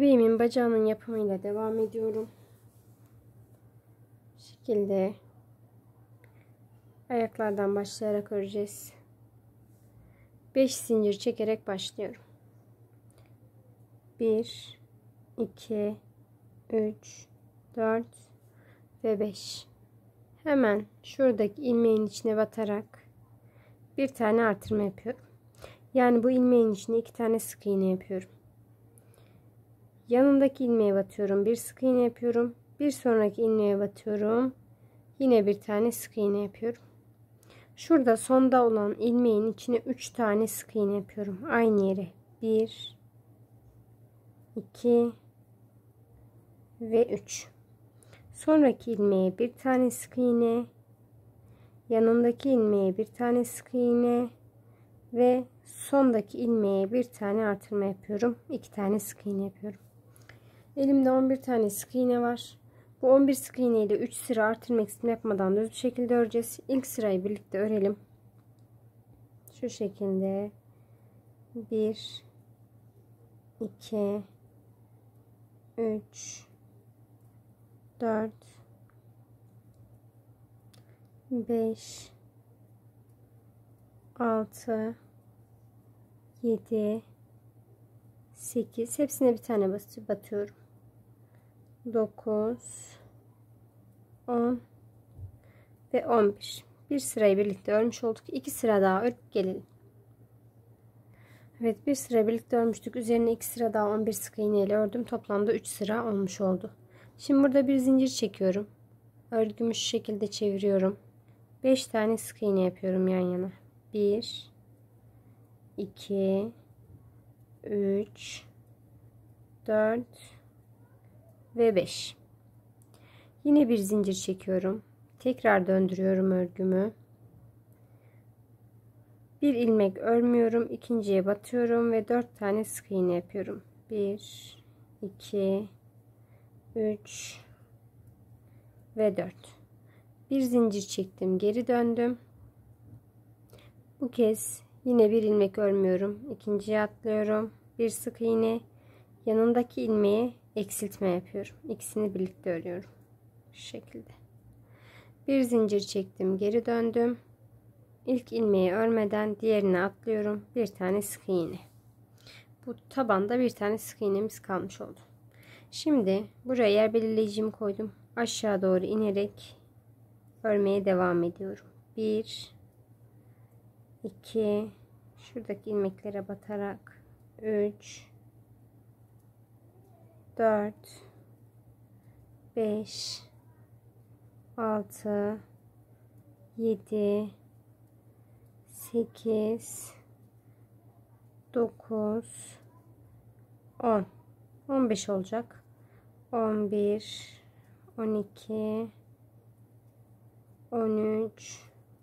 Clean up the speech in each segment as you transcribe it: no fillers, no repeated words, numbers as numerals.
Bebeğimin bacağının yapımıyla devam ediyorum. Bu şekilde ayaklardan başlayarak öreceğiz. 5 zincir çekerek başlıyorum. 1 2 3 4 ve 5. Hemen şuradaki ilmeğin içine batarak bir tane artırma yapıyorum. Yani bu ilmeğin içine 2 tane sık iğne yapıyorum. Yanındaki ilmeğe batıyorum, bir sık iğne yapıyorum. Bir sonraki ilmeğe batıyorum. Yine bir tane sık iğne yapıyorum. Şurada sonda olan ilmeğin içine 3 tane sık iğne yapıyorum. Aynı yere. 1 2 ve 3. Sonraki ilmeğe bir tane sık iğne, yanındaki ilmeğe bir tane sık iğne ve sondaki ilmeğe bir tane artırma yapıyorum. 2 tane sık iğne yapıyorum. Elimde 11 tane sık iğne var. Bu 11 sık iğne ile 3 sıra artırma eksiltme yapmadan düz bir şekilde öreceğiz. İlk sırayı birlikte örelim. Şu şekilde 1 2 3 4 5 6 7 8, hepsine bir tane batıyorum. 9 10 ve 11. Bir sırayı birlikte örmüş olduk. 2 sıra daha örüp gelelim. Evet, bir sıra birlikte örmüştük. Üzerine 2 sıra daha 11 sık iğne ile ördüm. Toplamda 3 sıra olmuş oldu. Şimdi burada bir zincir çekiyorum. Örgümü şu şekilde çeviriyorum. 5 tane sık iğne yapıyorum yan yana. 1 2 3 4 ve 5. Yine bir zincir çekiyorum. Tekrar döndürüyorum örgümü. Bir ilmek örmüyorum. İkinciye batıyorum ve 4 tane sık iğne yapıyorum. 1 2 3 ve 4. Bir zincir çektim, geri döndüm. Bu kez yine bir ilmek örmüyorum. İkinciye atlıyorum. Bir sık iğne, yanındaki ilmeğe eksiltme yapıyorum. İkisini birlikte örüyorum. Şu şekilde. Bir zincir çektim, geri döndüm. İlk ilmeği örmeden diğerine atlıyorum. Bir tane sık iğne. Bu tabanda bir tane sık iğnemiz kalmış oldu. Şimdi buraya yer belirleyicimi koydum. Aşağı doğru inerek örmeye devam ediyorum. 1 2 şuradaki ilmeklere batarak 3 4 5 6 7 8 9 10 15 olacak. 11 12 13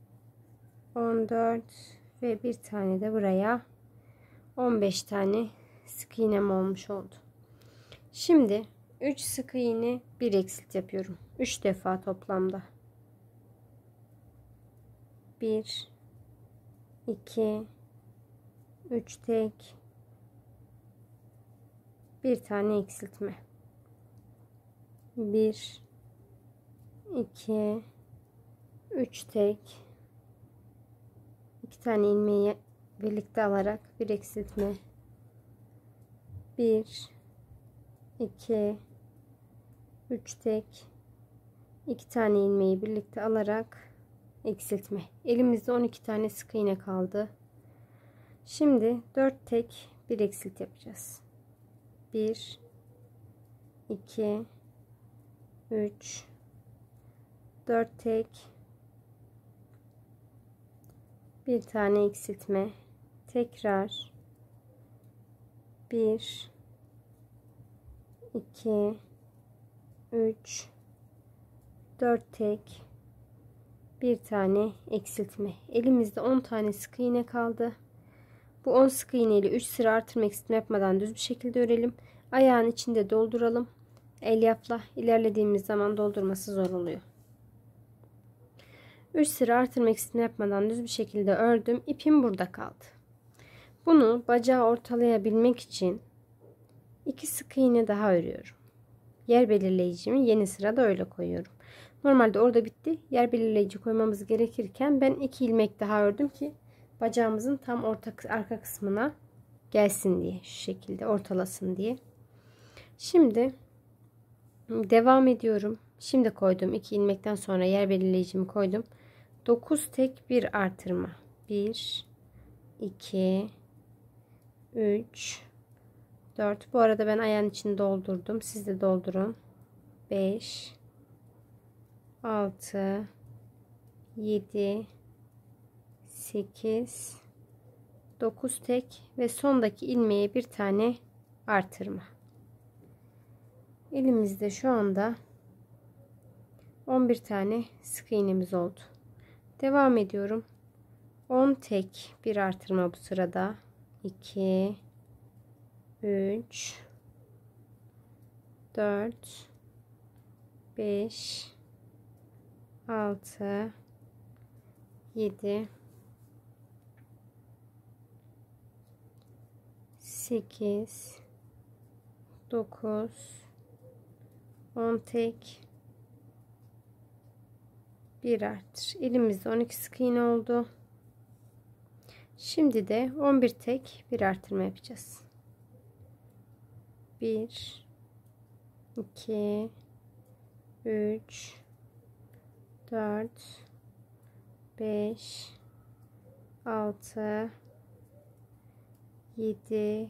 14 ve bir tane de buraya 15 tane sık iğnem olmuş oldu. Şimdi 3 sık iğne, 1 eksilt yapıyorum. 3 defa toplamda. 1 2 3 tek, bir tane eksiltme. 1 2 3 tek, 2 tane ilmeği birlikte alarak bir eksiltme. 1 2 3 tek, 2 tane ilmeği birlikte alarak eksiltme. Elimizde 12 tane sık iğne kaldı. Şimdi 4 tek, bir eksilt yapacağız. 1 2 3 4 tek, bir tane eksiltme. Tekrar 1 2 3 4 tek, bir tane eksiltme. Elimizde 10 tane sık iğne kaldı. Bu 10 sık iğne ile 3 sıra artırma eksiltme yapmadan düz bir şekilde örelim. Ayağın içinde dolduralım. Elyafla ilerlediğimiz zaman doldurması zor oluyor. 3 sıra artırma eksiltme yapmadan düz bir şekilde ördüm. İpim burada kaldı. Bunu bacağı ortalayabilmek için 2 sık iğne daha örüyorum. Yer belirleyicimi yeni sırada öyle koyuyorum. Normalde orada bitti. Yer belirleyici koymamız gerekirken ben 2 ilmek daha ördüm ki bacağımızın tam arka kısmına gelsin diye, şu şekilde ortalasın diye. Şimdi devam ediyorum. Şimdi koydum 2 ilmekten sonra yer belirleyicimi koydum. 9 tek bir artırma. 1 2 3 4. Bu arada ben ayağın içini doldurdum. Siz de doldurun. 5 6 7 8 9 tek ve sondaki ilmeğe bir tane artırma. Elimizde şu anda 11 tane sık iğnemiz oldu. Devam ediyorum. 10 tek bir artırma bu sırada. 2 3 4 5 6 7 8 9 10 tek bir arttır. Elimizde 12 sık iğne oldu. Şimdi de 11 tek bir artırma yapacağız. 1 2 3 4 5 6 7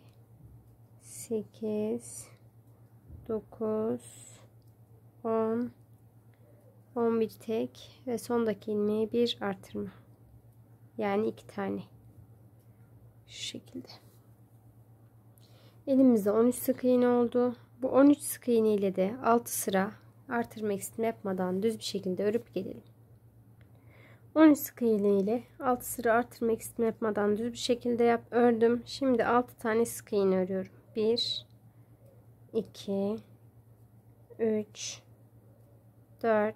8 9 10 11 tek ve sondaki ilmeğe bir artırma. Yani 2 tane. Şu şekilde. Elimizde 13 sık iğne oldu. Bu 13 sık iğne ile de 6 sıra artırma eksiltme yapmadan düz bir şekilde örüp gelelim. 13 sık iğne ile 6 sıra artırma eksiltme yapmadan düz bir şekilde ördüm. Şimdi 6 tane sık iğne örüyorum. 1 2 3 4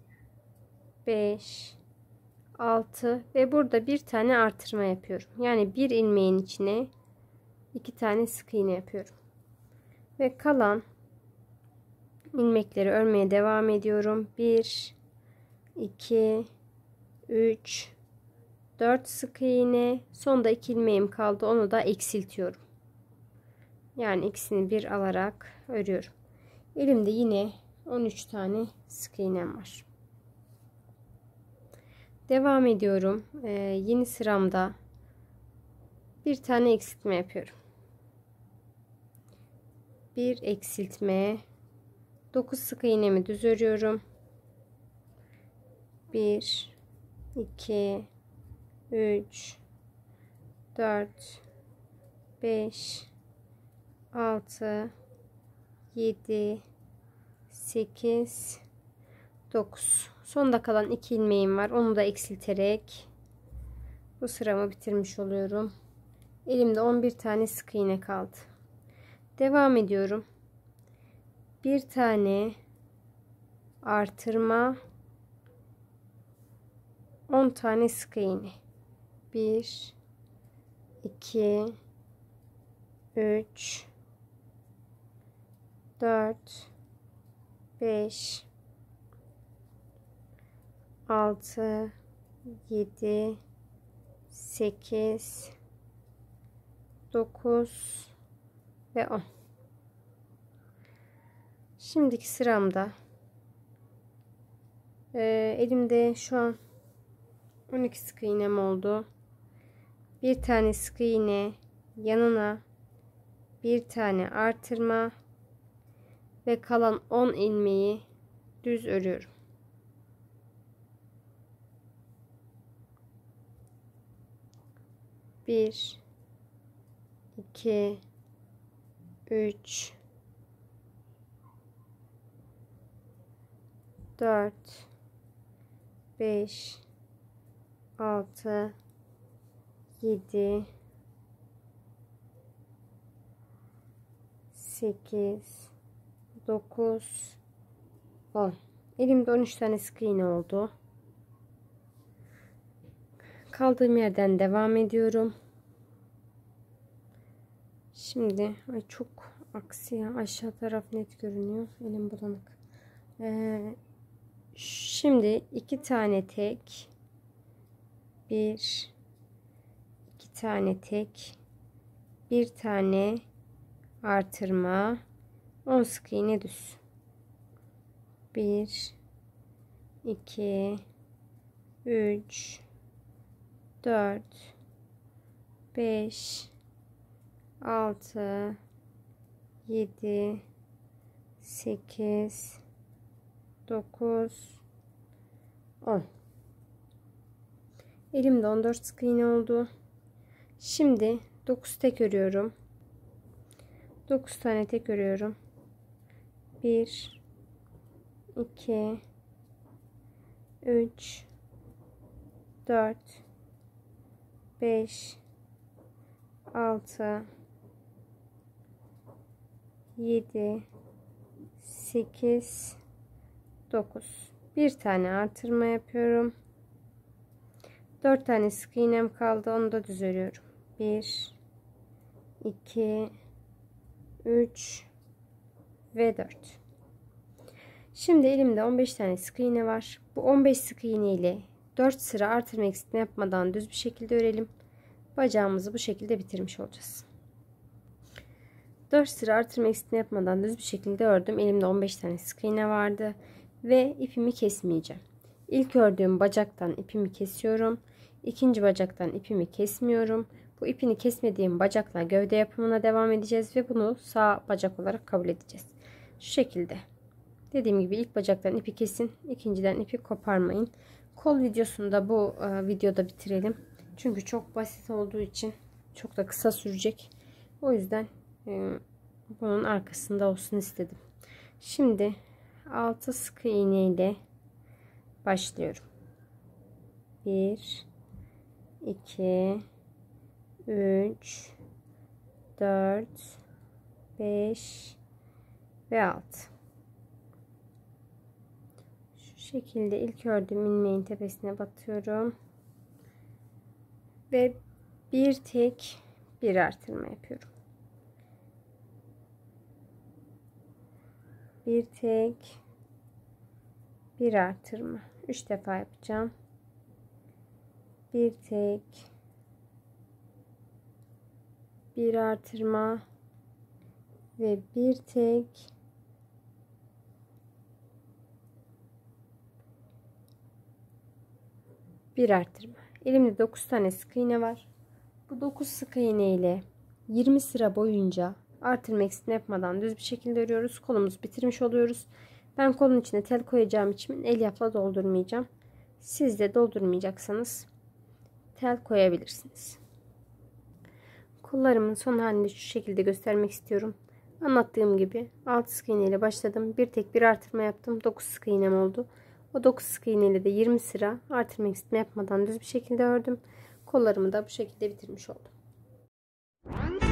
5 6 ve burada bir tane artırma yapıyorum. Yani bir ilmeğin içine 2 tane sık iğne yapıyorum. Ve kalan ilmekleri örmeye devam ediyorum. 1 2 3 4 sık iğne, sonda 2 ilmeğim kaldı, onu da eksiltiyorum. Yani ikisini bir alarak örüyorum. Elimde yine 13 tane sık iğnem var. Devam ediyorum. Yeni sıramda bir tane eksiltme yapıyorum. Bir eksiltme, 9 sık iğnemi düz örüyorum. 1 2 3 4 5 6 7 8 9. Sonda kalan 2 ilmeğim var. Onu da eksilterek bu sıramı bitirmiş oluyorum. Elimde 11 tane sık iğne kaldı. Devam ediyorum. Bir tane artırma, 10 tane sık iğne. 1 2 3 4 5 6 7 8 9 ve 10. Şimdiki sıramda elimde şu an 12 sık iğnem oldu. Bir tane sık iğne, yanına bir tane artırma ve kalan 10 ilmeği düz örüyorum. Bir 2 3 4 5 6 7 8 9 10. Elimde 13 tane sık iğne oldu. Kaldığım yerden devam ediyorum. Şimdi çok aksi ya. Aşağı taraf net görünüyor. Elim bulanık. Şimdi 2 tane tek, 1 2 tane tek, 1 tane artırma, 10 sık iğne düz. 1 2 3 4 5 6 7 8 9 10. Elimde 14 sık iğne oldu. Şimdi 9 tek örüyorum. 9 tane tek örüyorum. 1 2 3 4 5 6 7 8 9. Bir tane artırma yapıyorum. 4 tane sık iğnem kaldı. Onu da düz örüyorum. 1 2 3 ve 4. Şimdi elimde 15 tane sık iğne var. Bu 15 sık iğne ile 4 sıra artırma eksiltme yapmadan düz bir şekilde örelim. Bacağımızı bu şekilde bitirmiş olacağız. 4 sıra artırma eksiltme yapmadan düz bir şekilde ördüm. Elimde 15 tane sık iğne vardı ve ipimi kesmeyeceğim. İlk ördüğüm bacaktan ipimi kesiyorum. İkinci bacaktan ipimi kesmiyorum. Bu ipini kesmediğim bacakla gövde yapımına devam edeceğiz ve bunu sağ bacak olarak kabul edeceğiz. Şu şekilde. Dediğim gibi ilk bacaktan ipi kesin, ikinciden ipi koparmayın. Kol videosunu da bu videoda bitirelim. Çünkü çok basit olduğu için çok da kısa sürecek. O yüzden bunun arkasında olsun istedim. Şimdi 6 sık iğne ile başlıyorum. 1 2 3 4 5 ve 6. Şu şekilde ilk ördüğüm ilmeğin tepesine batıyorum ve bir tek bir artırma yapıyorum. Bir tek bir artırma. 3 defa yapacağım. Bir tek bir artırma ve bir tek bir artırma. Elimde 9 tane sık iğne var. Bu 9 sık iğne ile 20 sıra boyunca artırma eksiltme yapmadan düz bir şekilde örüyoruz. Kolumuzu bitirmiş oluyoruz. Ben kolun içine tel koyacağım için elyafla doldurmayacağım. Siz de doldurmayacaksanız tel koyabilirsiniz. Kollarımın son halini şu şekilde göstermek istiyorum. Anlattığım gibi 6 sık iğne ile başladım. Bir tek bir artırma yaptım. 9 sık iğnem oldu. O 9 sık iğne ile de 20 sıra artırma eksiltme yapmadan düz bir şekilde ördüm. Kollarımı da bu şekilde bitirmiş oldum.